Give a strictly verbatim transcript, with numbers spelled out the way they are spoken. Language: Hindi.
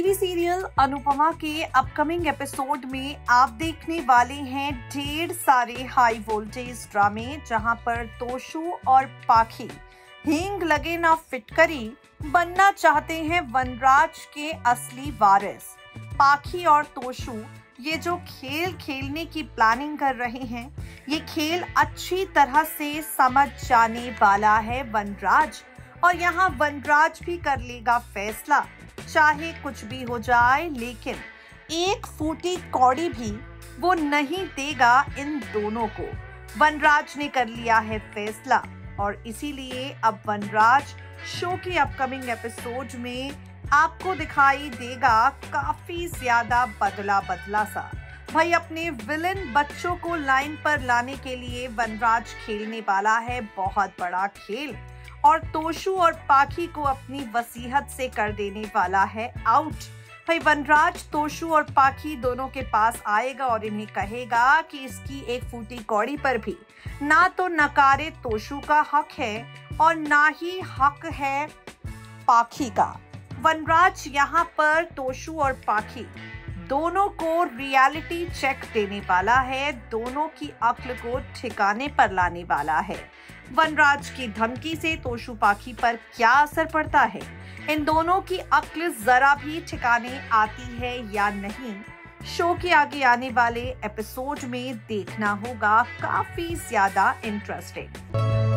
टीवी सीरियल अनुपमा के अपकमिंग एपिसोड में आप देखने वाले हैं ढेर सारे हाई वोल्टेज ड्रामे, जहां पर तोशु और पाखी हींग लगे ना फिटकरी बनना चाहते हैं वनराज के असली वारिस। पाखी और तोशु ये जो खेल खेलने की प्लानिंग कर रहे हैं, ये खेल अच्छी तरह से समझ जाने वाला है वनराज, और यहाँ वनराज भी कर लेगा फैसला। चाहे कुछ भी हो जाए, लेकिन एक फूटी कौड़ी भी वो नहीं देगा इन दोनों को। वनराज ने कर लिया है फैसला, और इसीलिए अब वनराज शो के अपकमिंग एपिसोड में आपको दिखाई देगा काफी ज्यादा बदला बदला सा। भाई, अपने विलन बच्चों को लाइन पर लाने के लिए वनराज खेलने वाला है बहुत बड़ा खेल, और तोशु और पाखी को अपनी वसीयत से कर देने वाला है आउट। भाई, वनराज तोशु और पाखी दोनों के पास आएगा और इन्हें कहेगा कि इसकी एक फूटी कौड़ी पर भी ना तो नकारे तोशु का हक है और ना ही हक है पाखी का। वनराज यहाँ पर तोशु और पाखी दोनों को रियलिटी चेक देने वाला है, दोनों की अक्ल को ठिकाने पर लाने वाला है। वनराज की धमकी से तोशु पाखी पर क्या असर पड़ता है, इन दोनों की अक्ल जरा भी ठिकाने आती है या नहीं, शो के आगे आने वाले एपिसोड में देखना होगा। काफी ज्यादा इंटरेस्टिंग।